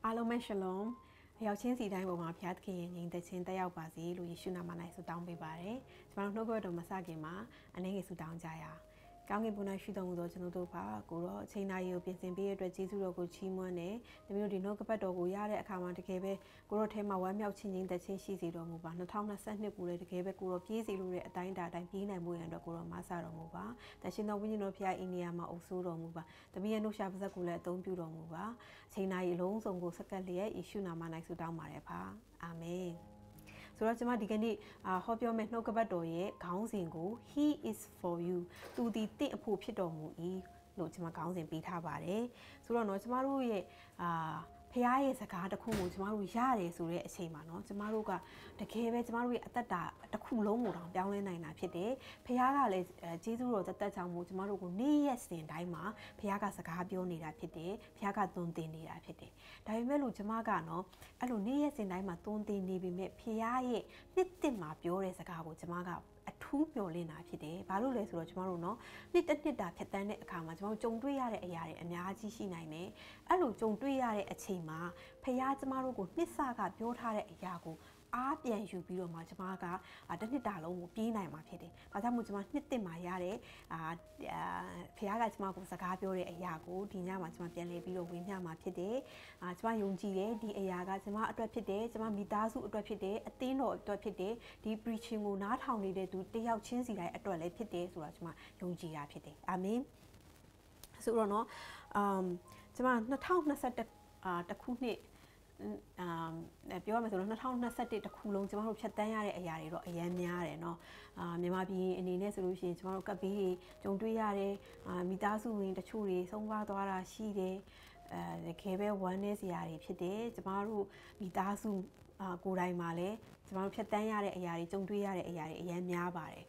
အားလုံးပဲ shalom ရောက်ချင်းစီတိုင်းပေါ်မှာဘုရားသခင်ရဲ့ညီသက်ချင်းတက်ရောက်ပါစေလို့ယေရှုနာမ၌ဆုတောင်းပေးပါတယ်။ကျွန်တော်နှုတ်ကပတ်တော်မစခင်မှာအနေငယ်ဆုတောင်းကြရအောင်။ကောင်းကင်ဘုရားရှိတော်မူသောကျွန်တော်တို့ပါကိုတော့အချိန်တိုင်းကိုပြင်ဆင်ပေးရတဲ့အတွက်ကျေးဇူးတော်ကိုချီးမွမ်းတယ်။တမီးတို့ဒီနှုတ်ကပတ်တော်ကိုရတဲ့အခါမှာတကယ်ပဲကိုတော့ထဲမှာဝမ်းမြောက်ခြင်းညီသက်ချင်းရှိစေတော်မူပါ2022ကိုလည်းတကယ်ပဲကိုတော့ပြေးစီလို့တဲ့အတိုင်းအတိုင်းပြေးနိုင်မှုရန်အတွက်ကိုတော့မဆတော်မူပါ။တရှင်တော်ဝိညာဉ်တော်ဖခင်အိန္ဒိယမှာအုပ်စိုးတော်မူပါ။တမီးရဲ့နှုတ်ရှာပါဇက်ကိုလည်းအသုံးပြုတော်မူပါ။အချိန်တိုင်းအလုံးစုံကိုစက္ကန့်လျက်ယေရှုနာမ၌ဆုတောင်းပါတယ်ပါ။အာမင်။ဆိုတော့ကျွန်မဒီကနေ့ဟောပြောမယ့်နှုတ်ကပတ်တော်ရဲ့ခေါင်းစဉ်ကို He is for you သူသည်တင့်အဖို့ဖြစ်တော်မူ၏လို့ကျွန်မခေါင်းစဉ်ပေးထားပါတယ်ဆိုတော့เนาะကျွန်မတို့ရဲ့ဖခင်ရဲ့စကားတစ်ခုကိုကျမတို့ရတယ်ဆိုတဲ့အချိန်မှာเนาะကျမတို့ကတကယ်ပဲကျမတို့ရဲ့အသက်တာတစ်ခုလုံးကိုတောင်ပြောင်းလဲနိုင်တာဖြစ်တယ်ဖခင်ကလည်းကျေးဇူးတော်သက်ကြောင့်မို့ကျမတို့ကိုနေ့ရက်စဉ်တိုင်းမှာဖခင်ကစကားပြောနေတာဖြစ်တယ်ဖခင်ကသွန်သင်နေတာဖြစ်တယ်ဒါပေမဲ့လို့ကျမကเนาะအဲ့လိုနေ့ရက်စဉ်တိုင်းမှာသွန်သင်နေပေမဲ့ဖခင်ရဲ့နှစ်တစ်မှာပြောတဲ့စကားကိုကျမကအထူးမျှော်လင့်တာဖြစ်တယ်။ဘာလို့လဲဆိုတော့ကျမတို့เนาะနှစ်တစ်တာဖြတ်တန်းတဲ့အခါမှာကျမတို့ကြုံတွေ့ရတဲ့အရာတွေအများကြီးရှိနိုင်တယ်။အဲ့လိုကြုံတွေ့ရတဲ့အချိန်မှာဖခင်ကျမတို့ကိုနှစ်ဆကပြောထားတဲ့အရာကိုအားပြန်ယူပြီးတော့မှကျမကတစ်နှစ်တာလုံးကိုပြေးနိုင်မှာဖြစ်တယ်။ဒါကြောင့်မို့ကျမနှစ်တစ်မှာရတဲ့ဖခင်ကကျမကိုစကားပြောတဲ့အရာကိုဒီညမှာကျမပြန်လည်ပြီးတော့ဝင်မျှမှာဖြစ်တယ်။ကျမယုံကြည်တယ်ဒီအရာကကျမအတွက်ဖြစ်တယ်ကျမမိသားစုအတွက်ဖြစ်တယ်အသင်းတော်အတွက်ဖြစ်တယ်ဒီ preaching ကိုနားထောင်နေတဲ့သူတယောက်ချင်းစီတိုင်းအတွက်လည်းဖြစ်တယ်ဆိုတာကျမယုံကြည်တာဖြစ်တယ်။အာမင်။ဆိုတော့เนาะကျမ2021တခုနှစ်ပြောရမယ်ဆိုတော့2021တခုလုံးကျမတို့ဖြတ်တန်းရတဲ့အရာတွေတော့အများများတယ်เนาะမြန်မာပြည်အနေနဲ့ဆိုလို့ရှိရင်ကျမတို့ကပ်ဘေးတွေကြုံတွေ့ရတယ်မိသားစုဝင်တချို့တွေဆုံးပါသွားတာရှိတယ်တကယ်ပဲဝမ်းနည်းစရာတွေဖြစ်တယ်ကျမတို့မိသားစုကိုယ်တိုင်မှာလည်းကျမတို့ဖြတ်တန်းရတဲ့အရာတွေကြုံတွေ့ရတဲ့အရာတွေအများများပါတယ်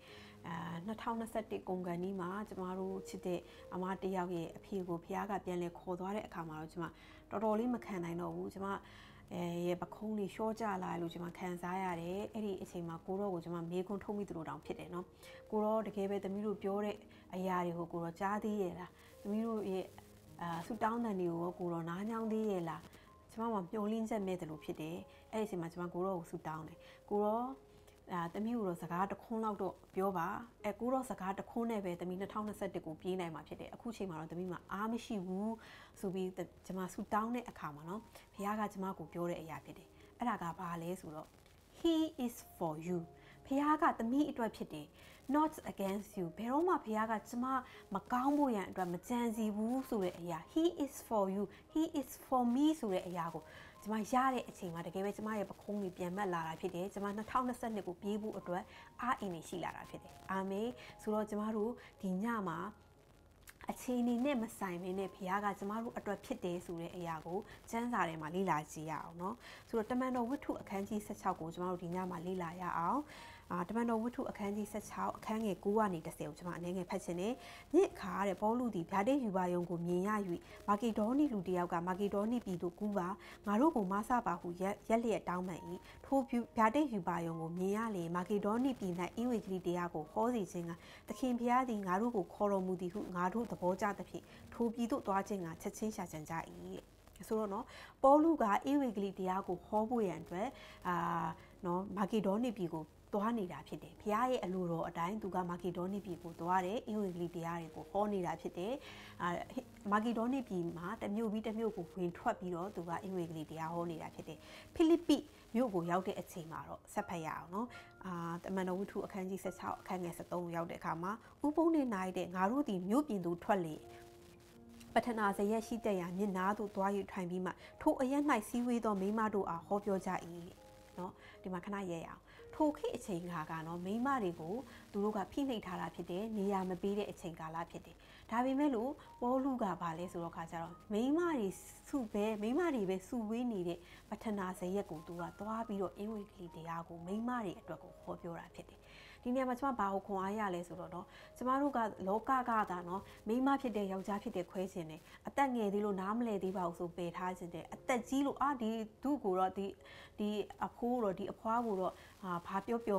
2021ကုန်ကန်ဒီမှာကျမတို့ချစ်တဲ့အမတယောက်ရဲ့အဖေကိုဖခင်ကပြန်လဲခေါ်သွားတဲ့အခါမှာတော့ကျမတော်တော်လေးမခံနိုင်တော့ဘူးကျမရဲ့ပခုံးလေးရှော့ကြလာလို့ကျမခံစားရတယ်အဲ့ဒီအချိန်မှာကိုတော့ကိုကျမမေးခွန်းထုတ်မိသလိုတောင်ဖြစ်တယ်နော်ကိုတော့တကယ်ပဲသမီးတို့ပြောတဲ့အရာတွေကိုကိုတော့ကြားသေးရဲ့လားသမီးတို့ရဲ့ဆူတောင်းတဲ့တွေကိုကိုတော့နားညောင်းသေးရဲ့လားကျမကမျောလင်းချက်မဲ့တယ်လို့ဖြစ်တယ်အဲ့ဒီအချိန်မှာကျမကိုတော့ကိုဆူတောင်းတယ်ကိုတော့တမီးတို့စကားတခွန်းလောက်တော့ပြောပါကိုတော့စကားတခွန်းနဲ့ပဲတမီး2021ကိုပြေးနိုင်မှာဖြစ်တယ်အခုချိန်မှာတော့တမီးမှာအားမရှိဘူးဆိုပြီးကျမဆူတောင်းတဲ့အခါမှာနော်ဘုရားကကျမကိုပြောတဲ့အရာဖြစ်တယ်အဲ့ဒါကဘာလဲဆိုတော့ He is for you ဘုရားကတမီးအတွက်ဖြစ်တယ် not against you ဘယ်တော့မှဘုရားကကျမမကောင်းဖို့ရန်အတွက်မကြံစီဘူးဆိုတဲ့အရာ He is for you He is for me ဆိုတဲ့အရာကိုကျမရတဲ့အချိန်မှာတကယ်ပဲကျမရဲ့ပခုံးကြီးပြန်မက်လာတာဖြစ်တယ်ကျမ2022ကိုပြေးဖို့အတွက်အားအင်နေရှိလာတာဖြစ်တယ်အာမင်ဆိုတော့ကျမတို့ဒီညမှာအခြေအနေနဲ့မဆိုင်မင်းနဲ့ဘုရားကကျမတို့အတွက်ဖြစ်တယ်ဆိုတဲ့အရာကိုကျမ်းစာထဲမှာလေ့လာကြည့်ရအောင်เนาะဆိုတော့တမန်တော်ဝတ္ထုအခန်းကြီး16ကိုကျမတို့ဒီညမှာလေ့လာရအောင်တမန်တော်ဝတ္ထုအခန်းကြီး16အခန်းငယ်9ကနေ10ကိုကျမအနေငယ်ဖတ်ချင်တယ်ညစ်ခါတဲ့ပေါလုသည်ဗျာဒိတ်ယူပါယုံကိုမြင်ရ၍မာကေဒေါနီလူတယောက်ကမာကေဒေါနီပြည်သို့ကူးပါငါတို့ကိုမဆပါဟုရက်လျက်တောင်းပန်၏ထိုဗျာဒိတ်ယူပါယုံကိုမြင်ရလေမာကေဒေါနီပြည်၌ဤဝေကတိတရားကိုဟောစီခြင်းကသခင်ဘုရားသည်ငါတို့ကိုခေါ်တော်မူသည်ဟုငါတို့သဘောကျသဖြင့်ထိုပြည်သို့သွားခြင်းကချက်ချင်းရှာကြံကြ၏ဆိုတော့เนาะပေါလုကဧဝေဂလိတရားကိုဟောဖို့ရန်အတွက်เนาะမာကေဒေါနီပြည်ကိုသွားနေတာဖြစ်တယ်ဘုရားရဲ့အလိုတော်အတိုင်းသူကမာကေဒေါနီပြည်ကိုသွားတယ်ဧဝေဂလိတရားတွေကိုဟောနေတာဖြစ်တယ်မာကေဒေါနီပြည်မှာတစ်မြို့ပြီးတစ်မြို့ကိုဝင်ထွက်ပြီးတော့သူကဧဝေဂလိတရားဟောနေတာဖြစ်တယ်ဖိလိပ္ပိမြို့ကိုရောက်တဲ့အချိန်မှာတော့ဆက်ဖတ်ရအောင်เนาะတမန်တော်ဝတ္ထုအခန်းကြီး16အခန်းငယ်73ကိုရောက်တဲ့အခါမှာဥပုံနေနိုင်တဲ့ငါတို့ဒီမြို့ပြင်သို့ထွက်လေပထနာဇရက်ရှိတဲ့ရာမြင့်နာသို့သွား၍ထိုင်ပြီးမှထိုအရက်၌စီးဝေးသောမိန်းမတို့အားဟောပြောကြ၏เนาะဒီမှာခဏရဲရအောင်ထိုခေတ်အချိန်ကနော်မိန်းမတွေကိုသူတို့ကဖိနှိပ်ထားတာဖြစ်တယ်နေရာမပေးတဲ့အချိန်ကာလဖြစ်တယ်ဒါပေမဲ့လို့ပေါလုကဘာလဲဆိုတော့ခါကြတော့မိန်းမတွေပဲစုဝေးနေတဲ့ပထနာဇရက်ကိုသူကသွားပြီးတော့အင်ဝေကလီတရားကိုမိန်းမတွေအတွက်ကိုဟောပြောတာဖြစ်တယ်ဒီနေရာမှာကျမဘာကိုခွန်အားရလဲဆိုတော့เนาะကျမတို့ကလောကကသာเนาะမိန်းမဖြစ်တဲ့ယောက်ျားဖြစ်တဲ့ခွဲခြင်းနဲ့အသက်ငယ်သေးလို့နားမလဲသေးပါဘူးဆိုပယ်ထားခြင်းတဲ့အသက်ကြီးလို့ဒီသူ့ကိုတော့ဒီအဖိုးတော့ဒီအဖွားကိုတော့ဘာပြော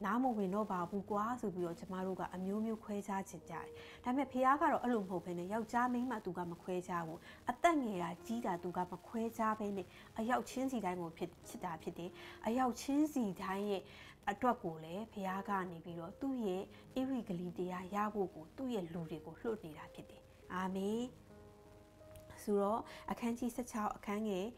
နားမဝင်တော့ပါဘူးကွာဆိုပြီးတော့ကျမတို့ကအမျိုးမျိုးခွဲခြားချင်ကြတယ်ဒါပေမဲ့ဖခင်ကတော့အဲ့လိုမဟုတ်ဘဲနဲ့ယောက်ျားမိန်းမသူကမခွဲခြားဘူးအသက်ငယ်တာကြီးတာသူကမခွဲခြားဘဲနဲ့အယောက်ချင်းစီတိုင်းကိုချစ်တာဖြစ်တယ်အယောက်ချင်းစီတိုင်းရဲ့အတွက်ကိုလည်းဖခင်ကနေပြီးတော့သူ့ရဲ့ဣရိဂလိတရားရဖို့ကိုသူ့ရဲ့လူတွေကိုလှုပ်နေတာဖြစ်တယ်အာမင်ဆိုတော့အခန်းကြီး16အခန်းငယ်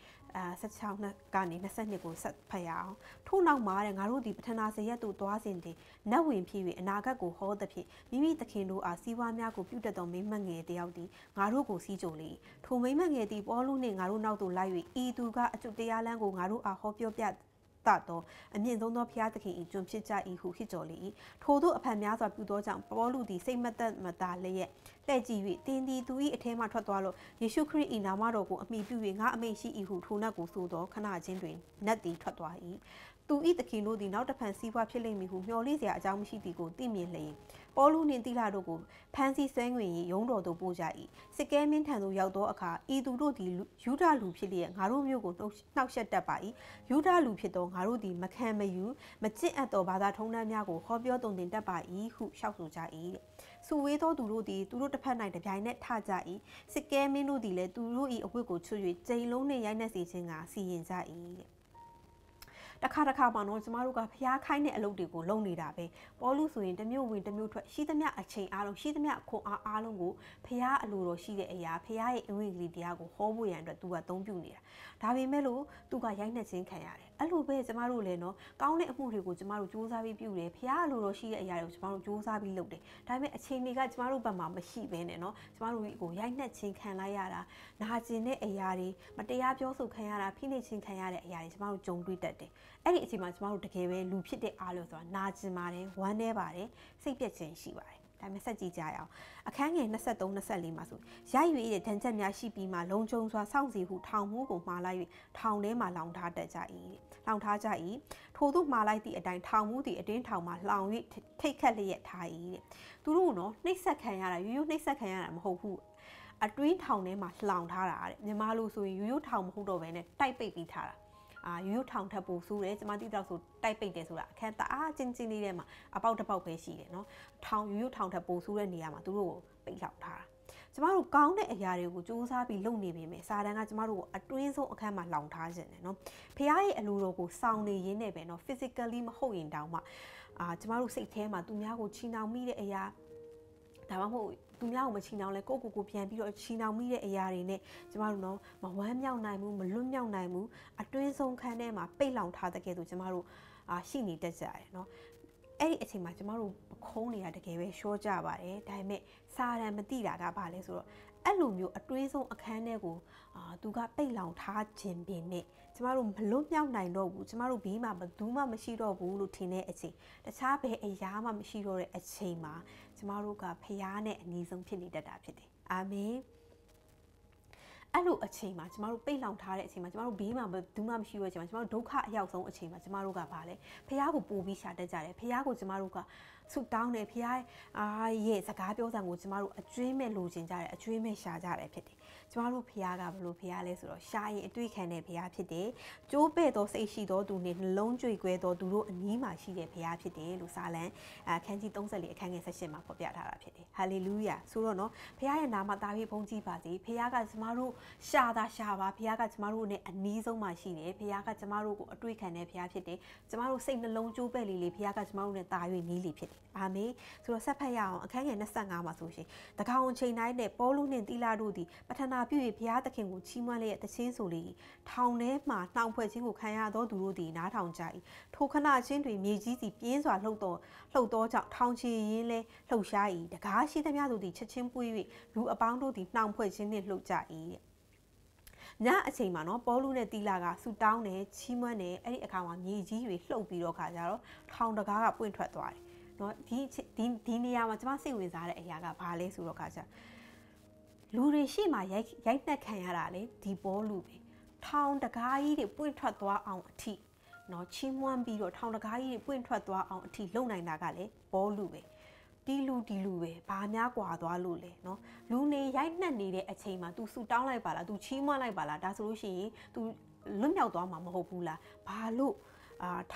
16ကနေ22ကိုဆက်ဖတ်ရအောင်ထို့နောက်မှာတဲ့ငါတို့ဒီပထနာစရက်သို့သွားစဉ်တည်းနတ်ဝင်ဖြစ်၍အနာဂတ်ကိုဟောသဖြင့်မိမိသခင်တို့အားစီးပွားများကိုပြုတတ်သောမိမငယ်တယောက်သည်ငါတို့ကိုစီးကြုံလေထိုမိမငယ်သည်ပေါလုနှင့်ငါတို့နောက်သို့လိုက်၍ဤသူကအကျွတ်တရားလမ်းကိုငါတို့အားဟောပြောပြတော့အမြင့်ဆုံးသောဘုရားသခင်၏ကျွန်ဖြစ်ကြ၏ဟုဟစ်ကြော်လေ၏ထိုသို့အဖန်များစွာပြုသောကြောင့်ပေါလုသည်စိတ်မသက်မသာလျက်လှည့်ကြည့်၍တင်းသည်သူ၏အထဲမှထွက်သွားလို့ယေရှုခရစ်၏နာမတော်ကိုအမိပြု၍ငါအမိန့်ရှိ၏ဟုထိုနတ်ကိုဆိုသောခဏချင်းတွင်နတ်သည်ထွက်သွား၏သူ၏သခင်တို့သည်နောက်တစ်ဖန်စီးပွားဖြစ်လိမ့်မည်ဟုမျှော်လင့်စရာအကြောင်းမရှိသည်ကိုသိမြင်လျင်ပေါလုနှင့်တိလတို့ကိုဖမ်းဆီးဆွဲငွေရုံးတော်သို့ပို့ကြ၏စစ်ကဲမင်းထံသို့ရောက်သောအခါဤသူတို့သည်ယူဒလူဖြစ်လျက်ငါတို့မျိုးကိုနှောက်ယှက်တတ်ပါ၏ယူဒလူဖြစ်သောငါတို့သည်မခံမယူမကျင့်အပ်သောဘာသာထုံးတမ်းများကိုဟောပြောတုံသင်တတ်ပါ၏ဟုလျှောက်ဆိုကြ၏တဲ့စူဝေးသောသူတို့သည်သူတို့တစ်ဖက်၌တပြိုင်နက်ထကြ၏စစ်ကဲမင်းတို့သည်လည်းသူတို့၏အဝတ်ကိုချွတ်၍ကျိန်လုံးနှင့်ရိုက်နှက်စေခြင်းကစီရင်ကြ၏တဲ့တခါမှတော့ကျမတို့ကဖျားခိုင်းတဲ့အလုပ်တွေကိုလုပ်နေတာပဲပေါလုဆိုရင်တစ်မျိုးဝင်တစ်မျိုးထွက်ရှိသမျှအချိန်အားလုံးရှိသမျှခွန်အားလုံးကိုဖျားအလိုတော်ရှိတဲ့အရာဖျားရဲ့အဝင်ကလေးတရားကိုဟောဖို့ရန်အတွက်သူကသုံးပြုနေတာဒါပေမဲ့လို့သူကရိုက်နှက်ခြင်းခံရတယ်အဲ့လိုပဲကျမတို့လည်းနော်ကောင်းတဲ့အမှုတွေကိုကျမတို့စူးစမ်းပြီးပြုတယ်ဖျားအလိုတော်ရှိတဲ့အရာတွေကိုကျမတို့စူးစမ်းပြီးလုပ်တယ်ဒါပေမဲ့အချိန်တွေကကျမတို့ဘက်မှာမရှိဘဲနဲ့နော်ကျမတို့ကိုရိုက်နှက်ခြင်းခံလိုက်ရတာနာကျင်တဲ့အရာတွေမတရားပြောဆိုခံရတာဖိနှိပ်ခြင်းခံရတဲ့အရာတွေကျမတို့ကြုံတွေ့တတ်တယ်အဲ့ဒီအချိန်မှာကျမတို့တကယ်ပဲလူဖြစ်တဲ့အားလို့ဆိုတာနာကျင်ပါတယ်ဝမ်းနည်းပါတယ်စိတ်ပြည့်ခြင်းရှိပါတယ်ဒါပေမဲ့ဆက်ကြည့်ကြရအောင်အခန်းငယ်23 24မှာဆိုရိုက်၍တဲ့ဒဏ်ချက်များရှိပြီးမှလုံခြုံစွာစောင့်စီဟုထောင်မှုကိုမှားလိုက်၍ထောင်ထဲမှာလောင်ထားတတ်ကြ၏လောင်ထားကြ၏ထို့သို့မှားလိုက်သည့်အတိုင်းထောင်မှုသည်အတင်းထောင်မှာလောင်၍ထိတ်ခတ်လျက်ထား၏တဲ့သူတို့နော်နှိပ်စက်ခံရတာရိုးနှိပ်စက်ခံရတာမဟုတ်ဘူးအတွင်းထောင်ထဲမှာလောင်ထားတာတဲ့မြန်မာလိုဆိုရင်ရိုးထောင်မဟုတ်တော့ဘဲနဲ့တိုက်ပိတ်ပြီးထားတာရိုးထောင်ထပ်ပို့ဆိုးတယ်ကျမတိတော့ဆိုတိုက်ပိတ်တယ်ဆိုတာအခန်းတအားချင်းချင်းလေးထဲမှာအပေါက်တစ်ပေါက်ပဲရှိတယ်နော်ထောင်ရိုးထောင်ထပ်ပို့ဆိုးတဲ့နေရာမှာသူတို့ကိုပိတ်လောက်ထားတာကျမတို့ကောင်းတဲ့အရာတွေကိုစူးစမ်းပြီးလုပ်နေပေမဲ့စာတန်းကကျမတို့ကိုအတွင်းဆုံးအခန်းမှာလောင်ထားခြင်းတယ်နော်ဖခင်ရဲ့အလိုတော်ကိုစောင့်နေရင်းနဲ့ပဲနော် physically မဟုတ်ရင်တောင်မှကျမတို့စိတ်ထဲမှာသူများကိုချီနှောင်မိတဲ့အရာဒါမှမဟုတ်သူများကိုမချီနှောင်လဲကိုပြန်ပြီးတော့ချီနှောင်မိတဲ့အရာတွေနဲ့ကျမတို့တော့မဝမ်းမြောက်နိုင်ဘူးမလွတ်မြောက်နိုင်ဘူးအတွင်းဆုံးခန်းထဲမှာပိတ်လောင်ထားတဲ့ကဲဆိုကျမတို့ရှိနေတတ်ကြတယ်နော်အဲ့ဒီအချိန်မှာကျမတို့ခုံးနေတာတကယ်ပဲရှော့ကြပါတယ်ဒါပေမဲ့စာရန်မသိတာကဘာလဲဆိုတော့အဲ့လိုမျိုးအတွင်းဆုံးအခန်းထဲကိုသူကပိတ်လောင်ထားခြင်းပင်နဲ့ကျမတို့မလွတ်မြောက်နိုင်တော့ဘူးကျမတို့ဘေးမှာဘယ်သူမှမရှိတော့ဘူးလို့ထင်တဲ့အချိန်တခြားဘယ်အရာမှမရှိတော့တဲ့အချိန်မှာကျမတို့ကဖခင်နဲ့အနီးဆုံးဖြစ်နေတတ်တာဖြစ်တယ်အာမင်အဲ့လိုအချိန်မှာကျမတို့ပိတ်လောင်ထားတဲ့အချိန်မှာကျမတို့ဘေးမှာဘယ်သူမှမရှိတော့တဲ့အချိန်မှာကျမတို့ဒုက္ခအရောက်ဆုံးအချိန်မှာကျမတို့ကဘာလဲဖခင်ကိုပို့ပြီးရှာတတ်ကြတယ်ဖခင်ကိုကျမတို့ကဆုတောင်းတယ်ဖခင်ရဲ့စကားပြောစံကိုကျမတို့အကျွေးမဲ့လိုချင်ကြတယ်အကျွေးမဲ့ရှာကြတယ်ဖြစ်တယ်ကျမတို့ဖခင်ကဘလို့ဖခင်လဲဆိုတော့ရှာရင်အတွေ့ခံတဲ့ဖခင်ဖြစ်တယ်ကျိုးပဲ့သောစိတ်ရှိသောသူနဲ့နှလုံးကြွေကွဲသောသူတို့အနီးမှာရှိတဲ့ဖခင်ဖြစ်တယ်လို့စာလံအခန်းကြီး34အခန်းငယ်18မှာဖော်ပြထားတာဖြစ်တယ်ဟာလေလုယာဆိုတော့နော်ဖခင်ရဲ့နာမသားပြီးဘုန်းကြီးပါစေဖခင်ကကျမတို့ရှာပါဖခင်ကကျမတို့နဲ့အနီးဆုံးမှာရှိတယ်ဖခင်ကကျမတို့ကိုအတွေ့ခံတဲ့ဖခင်ဖြစ်တယ်ကျမတို့စိတ်နှလုံးကြိုးပဲ့လေးဖခင်ကကျမတို့နဲ့တာ၍နီးလေဖြစ်တယ်အာမင်ဆိုတော့ဆက်ဖတ်ရအောင်အခန်းငယ်25မှာဆိုရှင်တကောင်အချိန်တိုင်းနဲ့ပေါလုနှင့်တိလတို့သည်ပထနာပြု၍ဘုရားသခင်ကိုချီးမွမ်းလျက်တခြင်းဆိုလေထောင်ထဲမှနှောင်ဖွဲ့ခြင်းကိုခံရသောသူတို့သည်နားထောင်ကြ၏ထိုခဏချင်းတွင်မြေကြီးစီပြင်းစွာလှုပ်သောကြောင့်ထောင်ချီရင်းလဲလှုပ်ရှား၏တကားရှိသမျှတို့သည်ချက်ချင်းပွေး၍လူအပေါင်းတို့သည်နှောင်ဖွဲ့ခြင်းနှင့်လှုပ်ကြ၏ညအချိန်မှာနော်ပေါလုနဲ့တီလာကဆူတောင်းတယ်ချီးမွမ်းတယ်အဲ့ဒီအခါမှာမြေကြီးတွေလှုပ်ပြီးတော့ခါကြတော့ထောင်တကားကပွင့်ထွက်သွားတယ်နော်ဒီနေရာမှာကျွန်မစိတ်ဝင်စားတဲ့အရာကဘာလဲဆိုတော့ခါကြလူတွေရှေ့မှာရိုက်နှက်ခံရတာလေဒီပေါလုပဲထောင်တကားကြီးတွေပွင့်ထွက်သွားအောင်အထိနော်ချီးမွမ်းပြီးတော့ထောင်တကားကြီးတွေပွင့်ထွက်သွားအောင်အထိလုပ်နိုင်တာကလေပေါလုပဲဒီလူပဲဘာများกว่าသွားလို့လဲเนาะလူနေရိုက်နှက်နေတဲ့အချိန်မှာ तू ဆူတောင်းလိုက်ပါလား तू ချီးမွမ်းလိုက်ပါလားဒါဆိုလို့ရှိရင် तू လွတ်မြောက်သွားမှာမဟုတ်ဘူးလားဘာလို့ထောင်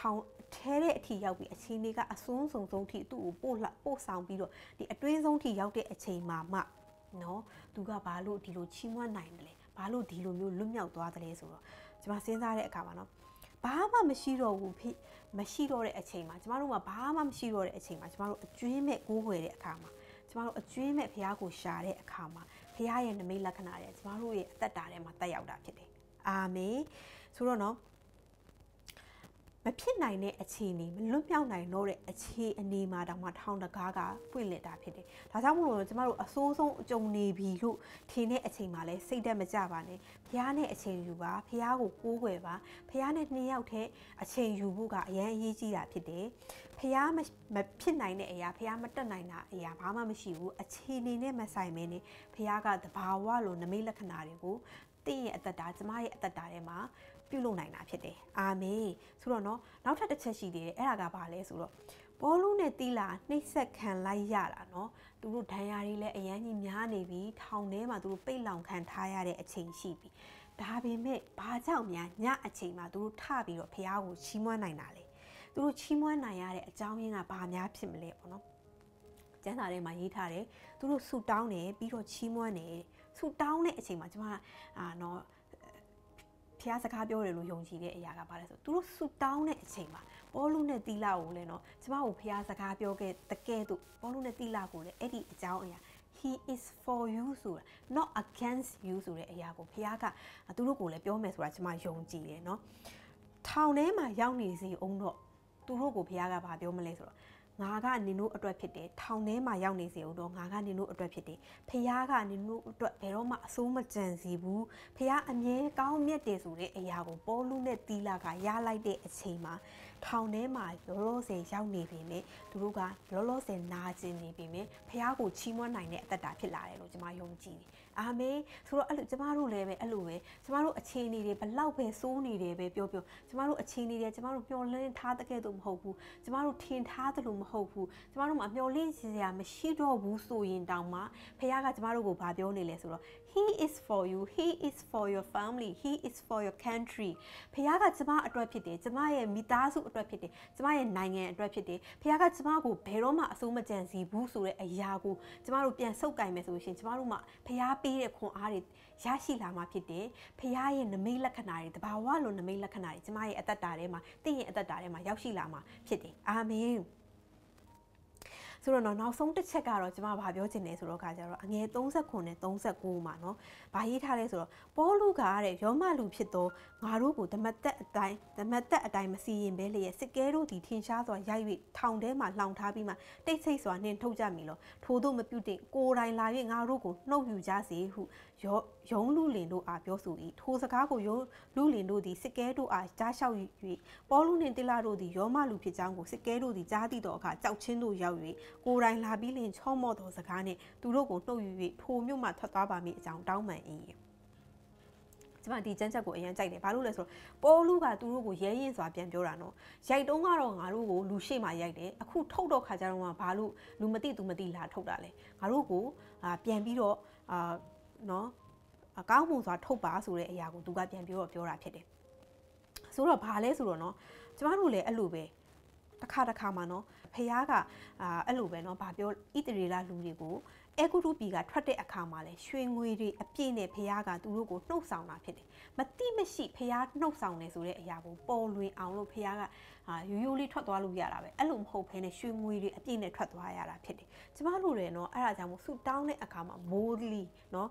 ထဲတဲ့အထိရောက်ပြီးအချိန်တွေကအစွန်းဆုံးထိသူ့ကိုပို့ဆောင်ပြီးတော့ဒီအတွင်းဆုံးထိရောက်တဲ့အချိန်မှာမှနော်သူကဘာလို့ဒီလိုချီးမွမ်းနိုင်တယ်လဲဘာလို့ဒီလိုမျိုးလွတ်မြောက်သွားတယ်လဲဆိုတော့ကျွန်မစဉ်းစားတဲ့အခါမှာနော်ဘာမှမရှိတော့ဘူးမရှိတော့တဲ့အချိန်မှာကျမတို့ကဘာမှမရှိတော့တဲ့အချိန်မှာကျမတို့အကျွင်းမဲ့ကိုးကွယ်တဲ့အခါမှာကျမတို့အကျွင်းမဲ့ဘုရားကိုရှာတဲ့အခါမှာဘုရားရဲ့နမိတ်လက္ခဏာတွေကျမတို့ရဲ့အသက်တာထဲမှာတက်ရောက်တာဖြစ်တယ်အာမင်ဆိုတော့နော်မဖြစ်နိုင်တဲ့အခြေအနေမလွတ်မြောက်နိုင်တော့တဲ့အခြေအနေမှာတောင်မှထောင်တကားကပွင့်လစ်တာဖြစ်တယ်။ဒါကြောင့်မို့လို့ကျမတို့အဆိုးဆုံးအကြုံနေပြီလို့ထင်တဲ့အချိန်မှာလဲစိတ်သက်မကြပါနဲ့။ဘုရားနဲ့အချိန်ယူပါ။ဘုရားကိုကိုးကွယ်ပါ။ဘုရားနဲ့နှစ်ယောက်တည်းအချိန်ယူဖို့ကအရန်အရေးကြီးတာဖြစ်တယ်။ဘုရားမဖြစ်နိုင်တဲ့အရာဘုရားမတက်နိုင်တာအရာဘာမှမရှိဘူး။အခြေအနေနဲ့မဆိုင်မင်းနဲ့ဘုရားကသဘာဝလိုနမိတ်လက္ခဏာတွေကိုတင့်ရဲ့အသက်တာကျမရဲ့အသက်တာထဲမှာပြုလုပ်နိုင်တာဖြစ်တယ်အာမင်ဆိုတော့เนาะနောက်ထပ်တစ်ချက်ရှိသေးတယ်အဲ့ဒါကဘာလဲဆိုတော့ဘောလုံးနဲ့တီလာနှိပ်စက်ခံလိုက်ရတာเนาะသူတို့ဒဏ်ရာတွေလည်းအရန်ကြီးများနေပြီထောင်ထဲမှာသူတို့ပိတ်လောင်ခံထားရတဲ့အချိန်ရှိပြီဒါပေမဲ့ဘာကြောင့်များညအချိန်မှာသူတို့ထပြီးတော့ဖះကိုချီးမွမ်းနိုင်တာလဲသူတို့ချီးမွမ်းနိုင်ရတဲ့အကြောင်းရင်းကဘာများဖြစ်မလဲပေါ့နော်ကျမ်းစာထဲမှာရေးထားတယ်သူတို့ဆူတောင်းတယ်ပြီးတော့ချီးမွမ်းတယ်ဆူတောင်းတဲ့အချိန်မှာကျွန်မเนาะဖះစကားပြောတယ်လို့ယုံကြည်တဲ့အရာကဘာလဲဆိုသူတို့ဆူတောင်းတဲ့အချိန်မှာပေါလုနဲ့တီလာကိုလည်းเนาะကျမကိုဖះစကားပြောခဲ့တကယ်တော့ပေါလုနဲ့တီလာကိုလည်းအဲ့ဒီအကြောင်းအရာ he is for you ဆိုတာ not against you ဆိုတဲ့အရာကိုဖះကသူတို့ကိုလည်းပြောမယ်ဆိုတာကျမယုံကြည်တယ်เนาะထောင်ထဲမှာရောက်နေစီအောင်တော့သူတို့ကိုဖះကဘာပြောမလဲဆိုတော့ငါကနင်တို့အတွက်ဖြစ်တယ်ထောင်ထဲမှာရောက်နေစီအောင်တော့ငါကနင်တို့အတွက်ဖြစ်တယ်ဖះကနင်တို့အတွက်ဘယ်တော့မှအဆိုးမကြံစီဘူးဖះအမြဲကောင်းမြတ်တယ်ဆိုတဲ့အရာကိုပေါလုနဲ့တီလာကရလိုက်တဲ့အချိန်မှာထောင်ထဲမှာလောလောဆယ်ရောက်နေပြီမဲ့သူတို့ကလောလောဆယ်နာကျင်နေပြီမဲ့ဖះကိုချီးမွမ်းနိုင်တဲ့အသက်တာဖြစ်လာတယ်လို့ကျွန်မယုံကြည်တယ်အာမင်ဆိုတော့အဲ့လိုကျမတို့လည်းပဲအဲ့လိုပဲကျမတို့အခြေအနေတွေဘလောက်ပဲစိုးနေတယ်ပဲပြောကျမတို့အခြေအနေတွေကျမတို့မျှော်လင့်ထားတဲ့ကဲ့သို့မဟုတ်ဘူးကျမတို့ထင်ထားသလိုမဟုတ်ဘူးကျမတို့မှာမျှော်လင့်စရာမရှိတော့ဘူးဆိုရင်တောင်မှဖះကကျမတို့ကိုဗာပြောနေလဲဆိုတော့ he is for you he is for your family he is for your country ဖះကကျမအတွက်ဖြစ်တယ်ကျမရဲ့မိသားစုအတွက်ဖြစ်တယ်ကျမရဲ့နိုင်ငံအတွက်ဖြစ်တယ်ဖះကကျမကိုဘယ်တော့မှအဆိုးမကြံစီဘူးဆိုတဲ့အရာကိုကျမတို့ပြန်ဆုပ်ကင်မယ်ဆိုရှင်ကျမတို့မှဖះပေးတဲ့ခွန်အားတွေရရှိလာမှာဖြစ်တယ်ဖះရဲ့နမိတ်လက္ခဏာတွေတဘာဝလိုနမိတ်လက္ခဏာတွေကျမရဲ့အသက်တာထဲမှာတင့်ရဲ့အသက်တာထဲမှာရောက်ရှိလာမှာဖြစ်တယ်အာမင်ဆိုတော့နောက်ဆုံးတစ်ချက်ကတော့ကျွန်မဗာပြောချင်တယ်ဆိုတော့ခါကျတော့အငယ်39နဲ့39မှာเนาะဗာရေးထားလဲဆိုတော့ပေါလုကတဲ့ယောမလူဖြစ်သောငါတို့ကိုဓမ္မသက်အတိုင်းမစီရင်ဘဲလျက်စစ်ကဲတို့သည်ထင်ရှားစွာရိုက်၍ထောင်ထဲမှာလှောင်ထားပြီးမှတိတ်ဆိတ်စွာနှင်ထုတ်ကြမည်လို့ထို့သို့မပြုသင့်ကိုယ်တိုင်လာ၍ငါတို့ကိုနှုတ်ယူကြစေဟုယုံလူလင်တို့အားပြောဆို၏ထိုစကားကိုယုံလူလင်တို့သည်စစ်ကဲတို့အားကြားလျှောက်၍ပေါလုနှင့်တိလတို့သည်ယောမလူဖြစ်ကြောင်းကိုစစ်ကဲတို့သည်ကြားသိသောအခါကြောက်ချင်းတို့ရောက်၍ကိုယ်တိုင်လာပြီးလင်ချော့မော့သောစကားနှင့်သူတို့ကိုနှုတ်ယူ၍ထိုမြို့မှထွက်သွားပါမည်အကြောင်းတောင်းပန်၏ကျွန်မဒီကျမ်းချက်ကိုအရင်ကြိုက်တယ်ဘာလို့လဲဆိုတော့ပေါလုကသူတို့ကိုရဲရင်စွာပြန်ပြောတာနော်ရိုက်တုံးကတော့ငါတို့ကိုလူရှိမှရိုက်တယ်အခုထုတ်တော့ခါကြတော့ဘာလို့လူမသိသူမသိလာထုတ်တာလဲငါတို့ကိုပြန်ပြီးတော့နော်အကောင်းမှုစွာထုတ်ပါဆိုတဲ့အရာကိုသူကပြန်ပြောတာဖြစ်တယ်ဆိုတော့ဘာလဲဆိုတော့နော်ကျမတို့လည်းအဲ့လိုပဲတစ်ခါမှာနော်ဖះကအဲ့လိုပဲနော်ဗာပြောဣသရေလလူတွေကိုအေဂုတုပြည်ကထွက်တဲ့အခါမှာလဲရွှေငွေတွေအပြည့်နဲ့ဖះကသူတို့ကိုနှုတ်ဆောင်တာဖြစ်တယ်မတိမရှိဖះနှုတ်ဆောင်တယ်ဆိုတဲ့အရာကိုပေါ်လွင်အောင်လို့ဖះကရိုးလေးထွက်သွားလို့ရတာပဲအဲ့လိုမဟုတ်ဘဲနဲ့ရွှေငွေတွေအပြည့်နဲ့ထွက်သွားရတာဖြစ်တယ်ကျမတို့လည်းနော်အဲ့ဒါကြောင့်မို့ဆူတောင်းတဲ့အခါမှာမိုးလီနော်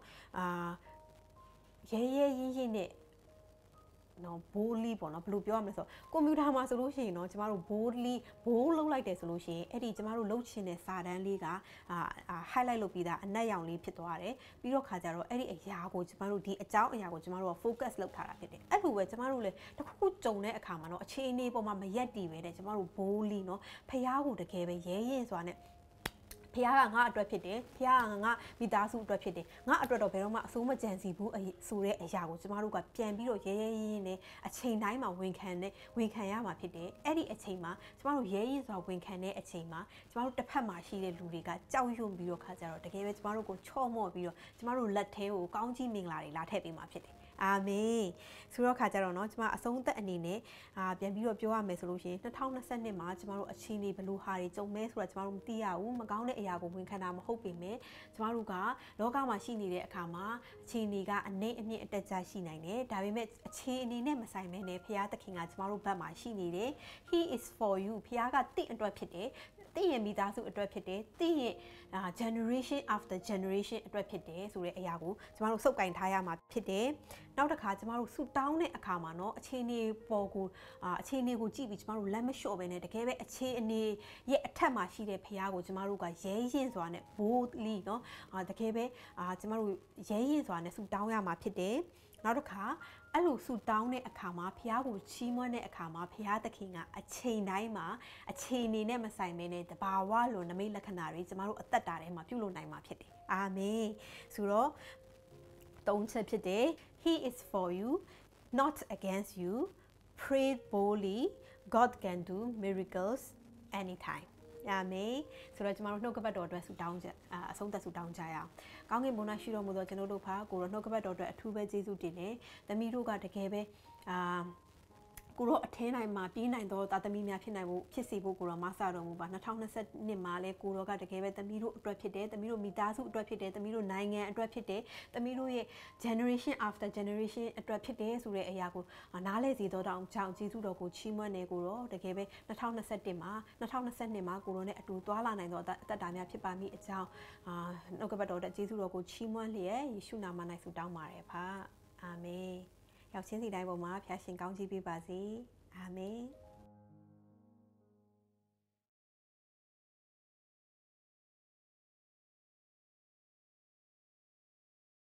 ရဲရင်းနဲ့နော်ဘိုးလီပေါ့နော်ဘယ်လိုပြောရမလဲဆိုတော့ကွန်ပျူတာမှာဆိုလို့ရှိရင်နော်ကျမတို့ဘိုးလုံးလိုက်တယ်ဆိုလို့ရှိရင်အဲ့ဒီကျမတို့လှုပ်ချင်တဲ့စာတန်းလေးကhighlight လုပ်ပြီးသားအနက်ရောင်လေးဖြစ်သွားတယ်ပြီးတော့ခါကြတော့အဲ့ဒီအရာကိုကျမတို့ဒီအကြောင်းအရာကိုကျမတို့က focus လုပ်ထားတာဖြစ်တယ်အဲ့လိုပဲကျမတို့လည်းတစ်ခုခုကြုံတဲ့အခါမှာနော်အခြေအနေပေါ်မှာမရက်တည်ပဲတဲ့ကျမတို့ဘိုးလီနော်ဖះကိုတကယ်ပဲရဲရင်စွာနဲ့ဖះကငါအတွက်ဖြစ်တယ်ဖះကငါမိသားစုအတွက်ဖြစ်တယ်ငါအတွက်တော့ဘယ်တော့မှအဆိုးမကြံစီဘူးဆိုတဲ့အရာကိုကျမတို့ကပြန်ပြီးတော့ရဲရင်နဲ့အချိန်တိုင်းမှာဝန်ခံရမှာဖြစ်တယ်အဲ့ဒီအချိန်မှာကျမတို့ရဲရင်စွာဝန်ခံတဲ့အချိန်မှာကျမတို့တစ်ဖက်မှာရှိတဲ့လူတွေကကြောက်ရွံ့ပြီးတော့ခါကြတော့တကယ်ပဲကျမတို့ကိုချော့မော့ပြီးတော့ကျမတို့လက်ထဲကိုကောင်းကြီးမင်္ဂလာတွေလာထည့်ပေးမှာဖြစ်တယ်အာမင်ဆိုတော့ခါကြတော့เนาะကျမအဆုံးသက်အနေနဲ့ပြန်ပြီးတော့ပြောရမယ်ဆိုလို့ရှိရင်2022မှာကျမတို့အခြေအနေဘယ်လိုဟာတွေကြုံမဲဆိုတာကျမတို့မသိရဘူးမကောင်းတဲ့အရာကိုဝန်ခံတာမဟုတ်ပေမဲ့ကျမတို့ကလောကမှာရှိနေတဲ့အခါမှာအခြေအနေကအနှိမ့်အမြင့်အတက်ကြရှိနိုင်တယ်ဒါပေမဲ့အခြေအနေနဲ့မဆိုင်မဲနဲ့ဖခင်သခင်ကကျမတို့ဘက်မှာရှိနေတယ် He is for you ဖခင်ကတင့်အတွက်ဖြစ်တယ်တင့်ရဲ့မိသားစုအတွက်ဖြစ်တယ်တင့်ရဲ့generation after generation အတွက်ဖြစ်တယ်ဆိုတဲ့အရာကိုကျမတို့စုပ်ကင်ထားရမှာဖြစ်တယ်နောက်တစ်ခါကျမတို့ဆူတောင်းတဲ့အခါမှာเนาะအခြေအနေပေါ်ကိုအခြေအနေကိုကြည့်ပြီးကျမတို့လက်မလျှော့ပဲနဲ့တကယ်ပဲအခြေအနေရဲ့အထက်မှာရှိတဲ့ဖခင်ကိုကျမတို့ကရဲရင်စွာနဲ့ boldly เนาะတကယ်ပဲကျမတို့ရဲရင်စွာနဲ့ဆူတောင်းရမှာဖြစ်တယ်နောက်တစ်ခါအဲ့လိုဆူတောင်းတဲ့အခါမှာဖះကိုချီးမွမ်းတဲ့အခါမှာဖះသခင်ကအချိန်တိုင်းမှာအချိန်နေနဲ့မဆိုင်မဲနဲ့တဘာဝလိုနမိတ်လက္ခဏာတွေကျမတို့အသက်တာထဲမှာပြုလုပ်နိုင်မှာဖြစ်တယ်အာမင်ဆိုတော့သုံးချက်ဖြစ်တယ် He is for you not against you pray boldly God can do miracles anytimeအာမင်ဆိုတော့ကျမတို့နှုတ်ကပတ်တော်အတွက်ဆုတောင်းချက်အဆုံးသက်ဆုတောင်းကြရအောင်ကောင်းကင်ဘုရားရှိတော်မူသောကျွန်တော်တို့ဖာကိုရောနှုတ်ကပတ်တော်အတွက်အထူးပဲကျေးဇူးတင်တယ်သမီးတို့ကတကယ်ပဲကိုရောအထင်းနိုင်မှာပြီးနိုင်တော့တာသမီးများဖြစ်နိုင်ဖို့ဖြစ်စေဖို့ကိုရောမဆတော်မူပါ2022မှာလဲကိုရောကတကယ်ပဲသမီးတို့အတွက်ဖြစ်တယ်သမီးတို့မိသားစုအတွက်ဖြစ်တယ်သမီးတို့နိုင်ငံအတွက်ဖြစ်တယ်သမီးတို့ရဲ့ generation after generation အတွက်ဖြစ်တယ်ဆိုတဲ့အရာကိုနားလဲစေတော့တောင်ကြောင့်ကျေးဇူးတော်ကိုချီးမွမ်းနေကိုရောတကယ်ပဲ2022မှာကိုရောနဲ့အတူသွားလာနိုင်တော့အသက်တာများဖြစ်ပါမိအကြောင်းနှုတ်ကပတ်တော်တဲ့ကျေးဇူးတော်ကိုချီးမွမ်းလျက်ယေရှုနာမ၌ဆုတောင်းပါတယ်ဖာအာမင်ရောက်ချင်းစီတိုင်းပေါ်မှာဖျားရှင်ကောင်းချီးပေးပါစေအာမင်